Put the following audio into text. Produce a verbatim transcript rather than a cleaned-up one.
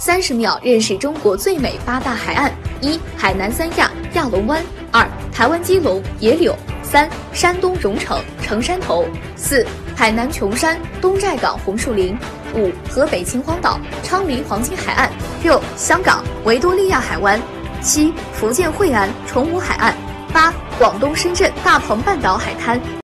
三十秒认识中国最美八大海岸：一、海南三亚亚龙湾；二、台湾基隆野柳；三、山东荣成城山头；四、海南琼山东寨港红树林；五、河北秦皇岛昌黎黄金海岸；六、香港维多利亚海湾；七、福建惠安崇武海岸；八、广东深圳大鹏半岛海滩。